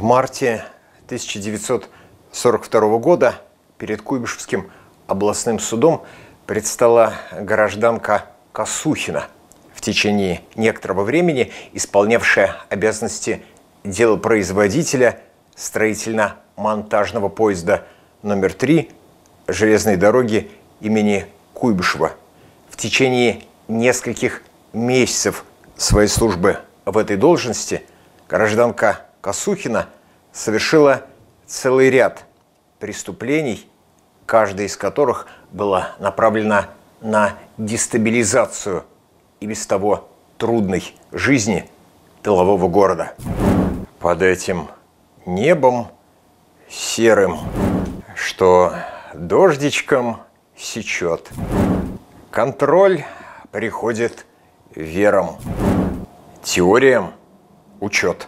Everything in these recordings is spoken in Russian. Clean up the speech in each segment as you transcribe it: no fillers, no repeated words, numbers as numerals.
марте 1942 года перед Куйбышевским областным судом предстала гражданка Косухина, в течение некоторого времени исполнявшая обязанности делопроизводителя строительно-монтажного поезда номер 3 железной дороги имени Куйбышева. В течение нескольких месяцев своей службы в этой должности гражданка Косухина совершила целый ряд преступлений, каждое из которых было направлено на дестабилизацию и без того трудной жизни тылового города. Под этим небом серым, что дождичком сечет, контроль приходит верам, теориям учет.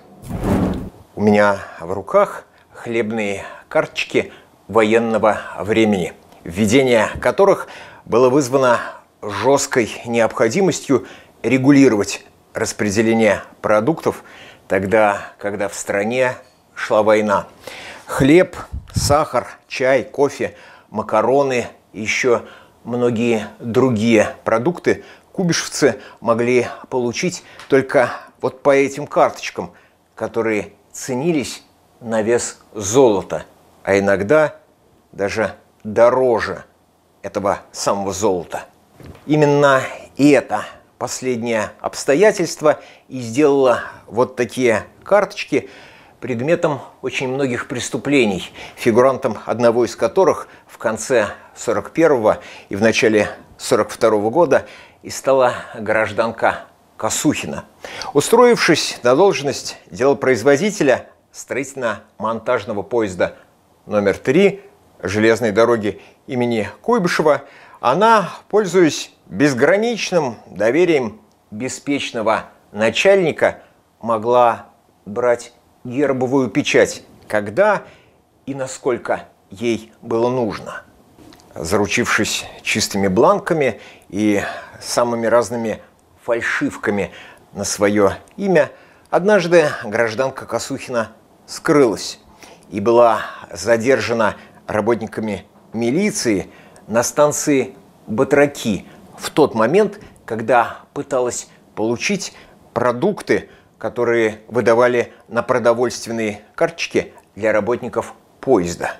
У меня в руках хлебные карточки военного времени, введение которых было вызвано жесткой необходимостью регулировать распределение продуктов тогда, когда в стране шла война. Хлеб, сахар, чай, кофе, макароны и еще многие другие продукты куйбышевцы могли получить только вот по этим карточкам, которые ценились на вес золота, а иногда даже дороже этого самого золота. Именно это последнее обстоятельство и сделало вот такие карточки предметом очень многих преступлений, фигурантом одного из которых в конце 41-го и в начале 42-го года и стала гражданка Косухина. Устроившись на должность делопроизводителя строительно-монтажного поезда номер 3 железной дороги имени Куйбышева, она, пользуясь безграничным доверием беспечного начальника, могла брать гербовую печать, когда и насколько ей было нужно. Заручившись чистыми бланками и самыми разными фальшивками на свое имя, однажды гражданка Косухина скрылась и была задержана работниками милиции на станции Батраки в тот момент, когда пыталась получить продукты, которые выдавали на продовольственные карточки для работников поезда.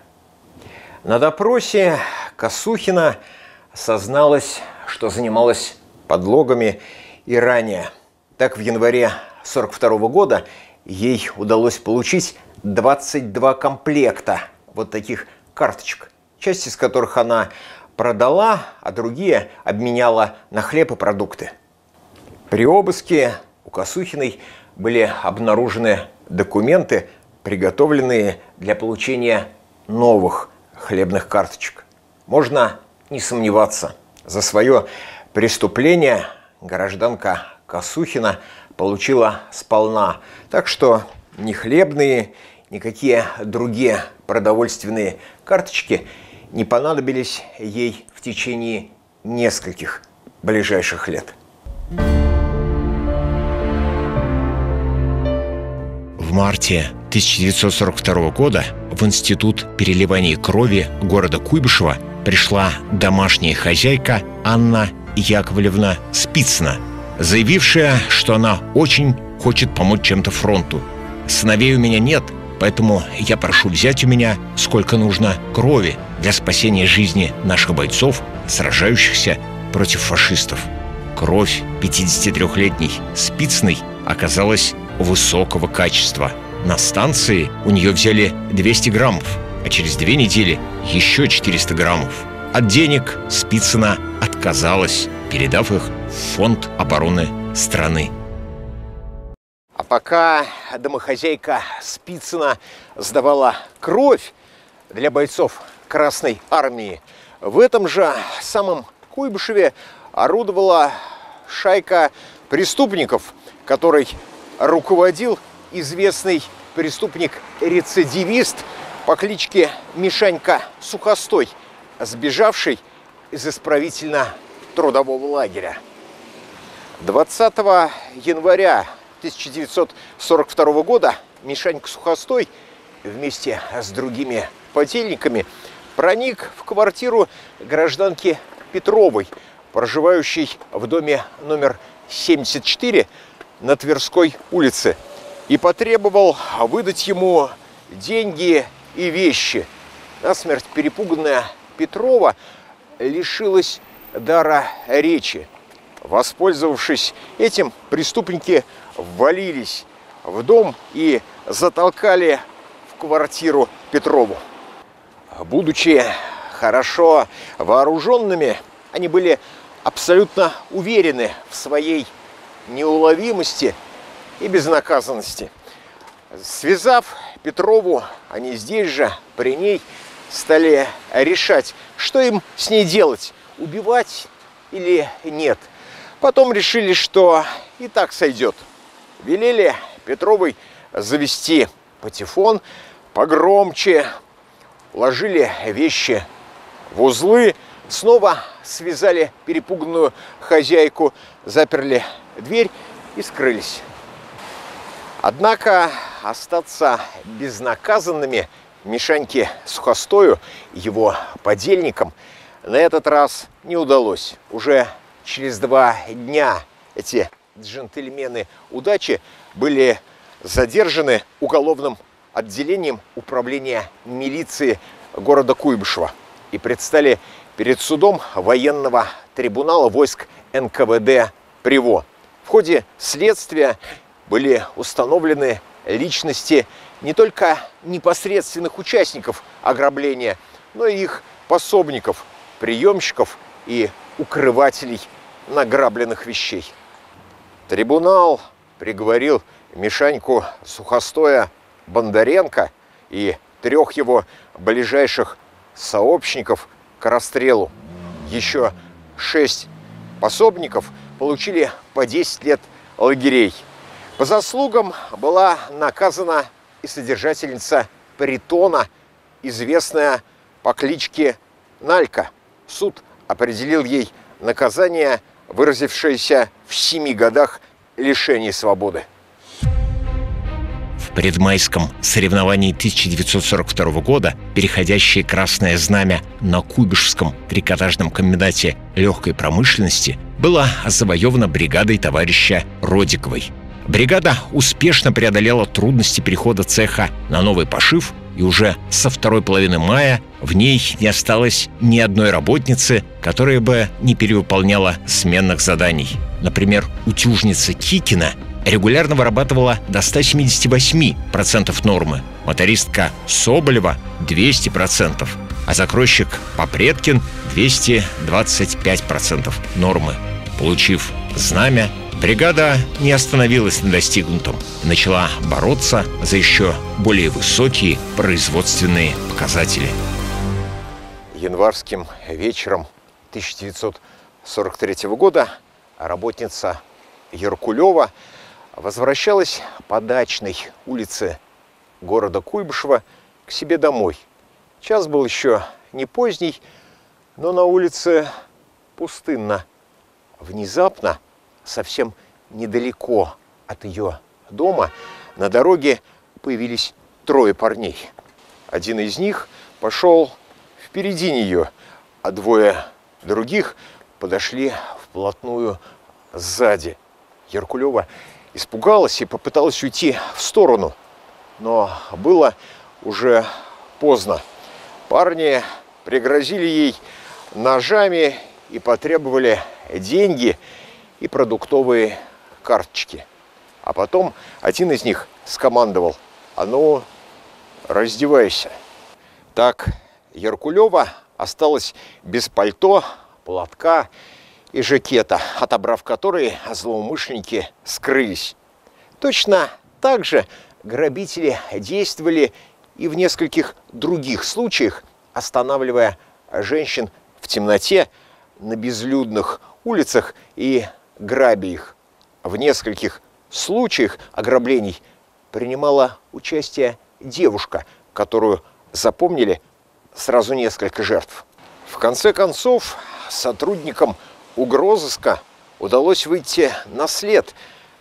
На допросе Косухина созналась, что занималась подлогами и ранее. Так, в январе 1942 года ей удалось получить 22 комплекта вот таких карточек, часть из которых она продала, а другие обменяла на хлеб и продукты. При обыске у Косухиной были обнаружены документы, приготовленные для получения новых хлебных карточек. Можно не сомневаться, за свое преступление гражданка Косухина получила сполна. Так что ни хлебные, никакие другие продовольственные карточки не понадобились ей в течение нескольких ближайших лет. В марте 1942 года в Институт переливания крови города Куйбышева пришла домашняя хозяйка Анна Яковлевна Спицына, заявившая, что она очень хочет помочь чем-то фронту. «Сыновей у меня нет, поэтому я прошу взять у меня сколько нужно крови для спасения жизни наших бойцов, сражающихся против фашистов». Кровь 53-летней Спицыной оказалась высокого качества. На станции у нее взяли 200 граммов, а через 2 недели еще 400 граммов. От денег Спицына отказалась, передав их в Фонд обороны страны. А пока домохозяйка Спицына сдавала кровь для бойцов Красной Армии, в этом же самом Куйбышеве орудовала шайка преступников, которой руководил известный преступник-рецидивист по кличке Мишанька Сухостой, сбежавший из исправительно-трудового лагеря. 20 января 1942 года Мишанька Сухостой вместе с другими подельниками проник в квартиру гражданки Петровой, проживающей в доме номер 74 на Тверской улице, и потребовал выдать ему деньги и вещи. Насмерть перепуганная Петрова лишилась дара речи. Воспользовавшись этим, преступники ввалились в дом и затолкали в квартиру Петрову. Будучи хорошо вооруженными, они были абсолютно уверены в своей неуловимости и безнаказанности. Связав Петрову, они здесь же, при ней, стали решать, что им с ней делать, убивать или нет. Потом решили, что и так сойдет. Велели Петровой завести патефон погромче, ложили вещи в узлы, снова связали перепуганную хозяйку, заперли дверь и скрылись. Однако остаться безнаказанными Мишаньке Сухостою и его подельникам на этот раз не удалось. Уже через 2 дня эти джентльмены удачи были задержаны уголовным отделением управления милиции города Куйбышева и предстали перед судом военного трибунала войск НКВД Приво. В ходе следствия были установлены личности не только непосредственных участников ограбления, но и их пособников, приемщиков и укрывателей награбленных вещей. Трибунал приговорил Мишаньку Сухостоя Бондаренко и 3 его ближайших сообщников к расстрелу. Еще 6 пособников получили по 10 лет лагерей. По заслугам была наказана и содержательница притона, известная по кличке Налька. Суд определил ей наказание, выразившееся в 7 годах лишения свободы. В предмайском соревновании 1942 года переходящее красное знамя на Куйбышевском трикотажном комбинате легкой промышленности было завоевано бригадой товарища Родиковой. Бригада успешно преодолела трудности перехода цеха на новый пошив, и уже со второй половины мая в ней не осталось ни одной работницы, которая бы не перевыполняла сменных заданий. Например, утюжница Кикина регулярно вырабатывала до 178% нормы, мотористка Соболева – 200%, а закройщик Попредкин – 225% нормы. Получив знамя, бригада не остановилась на достигнутом и начала бороться за еще более высокие производственные показатели. Январским вечером 1943 года работница Яркулева возвращалась по Дачной улице города Куйбышева к себе домой. Час был еще не поздний, но на улице пустынно. Внезапно, совсем недалеко от ее дома, на дороге появились 3 парней. Один из них пошел впереди нее, а 2 других подошли вплотную сзади. Яркулева испугалась и попыталась уйти в сторону, но было уже поздно. Парни пригрозили ей ножами и потребовали деньги и продуктовые карточки. А потом один из них скомандовал: «А ну, раздевайся». Так Яркулева осталась без пальто, платка и жакета, отобрав которые, злоумышленники скрылись. Точно так же грабители действовали и в нескольких других случаях, останавливая женщин в темноте на безлюдных улицах и грабя их. В нескольких случаях ограблений принимала участие девушка, которую запомнили сразу несколько жертв. В конце концов, сотрудникам угрозыска удалось выйти на след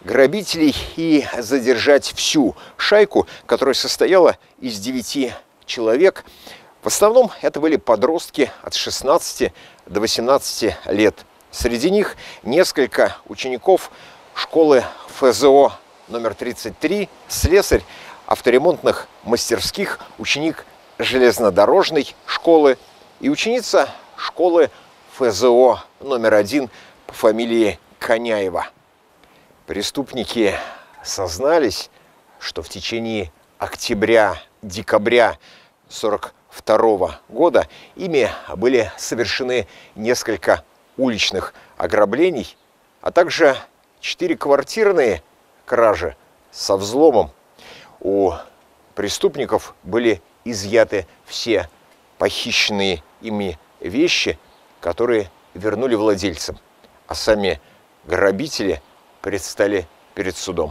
грабителей и задержать всю шайку, которая состояла из 9 человек. В основном это были подростки от 16 до 18 лет. Среди них несколько учеников школы ФЗО номер 33, слесарь авторемонтных мастерских, ученик железнодорожной школы и ученица школы ФЗО номер 1 по фамилии Коняева. Преступники сознались, что в течение октября-декабря 1942 года ими были совершены несколько уличных ограблений, а также 4 квартирные кражи со взломом. У преступников были изъяты все похищенные ими вещи, которые вернули владельцам, а сами грабители предстали перед судом.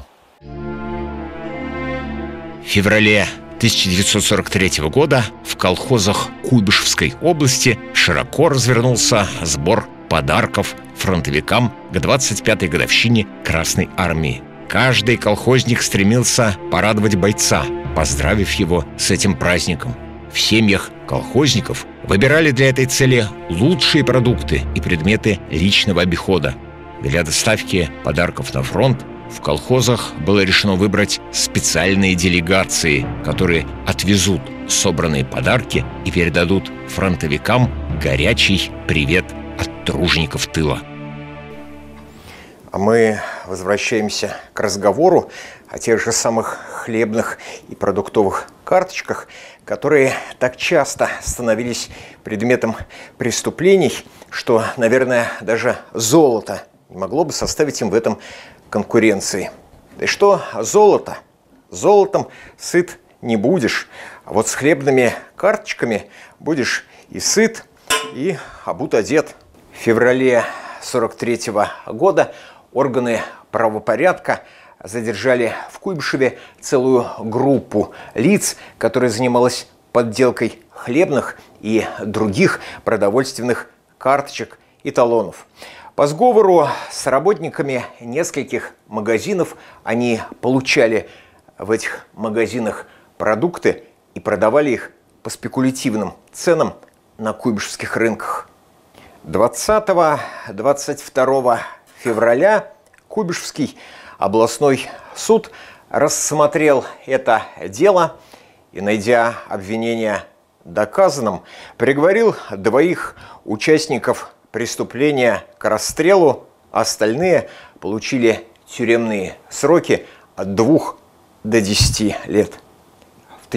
В феврале 1943 года в колхозах Куйбышевской области широко развернулся сбор подарков фронтовикам к 25-й годовщине Красной Армии. Каждый колхозник стремился порадовать бойца, поздравив его с этим праздником. В семьях колхозников выбирали для этой цели лучшие продукты и предметы личного обихода. Для доставки подарков на фронт в колхозах было решено выбрать специальные делегации, которые отвезут собранные подарки и передадут фронтовикам горячий привет от тружеников тыла. А мы возвращаемся к разговору о тех же самых хлебных и продуктовых карточках, которые так часто становились предметом преступлений, что, наверное, даже золото не могло бы составить им в этом конкуренции. Да и что золото? Золотом сыт не будешь, а вот с хлебными карточками будешь и сыт, и обут-одет. В феврале 1943 года органы правопорядка задержали в Куйбышеве целую группу лиц, которая занималась подделкой хлебных и других продовольственных карточек и талонов. По сговору с работниками нескольких магазинов они получали в этих магазинах продукты и продавали их по спекулятивным ценам на куйбышевских рынках. 20-22 февраля Куйбышевский областной суд рассмотрел это дело и, найдя обвинение доказанным, приговорил 2 участников преступления к расстрелу, а остальные получили тюремные сроки от 2 до 10 лет. В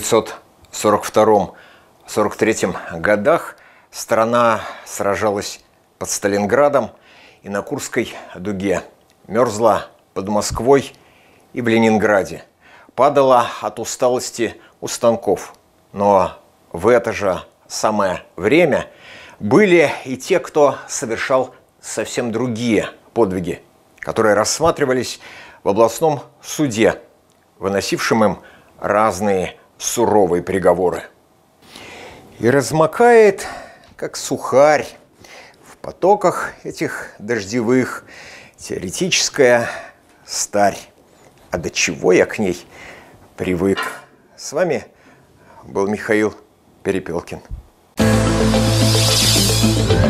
1942-43 годах страна сражалась под Сталинградом и на Курской дуге, мерзла под Москвой и в Ленинграде, падала от усталости у станков. Но в это же самое время были и те, кто совершал совсем другие подвиги, которые рассматривались в областном суде, выносившим им разные суровые приговоры. И размокает, как сухарь, в потоках этих дождевых теоретическая старь. А до чего я к ней привык? С вами был Михаил Перепелкин.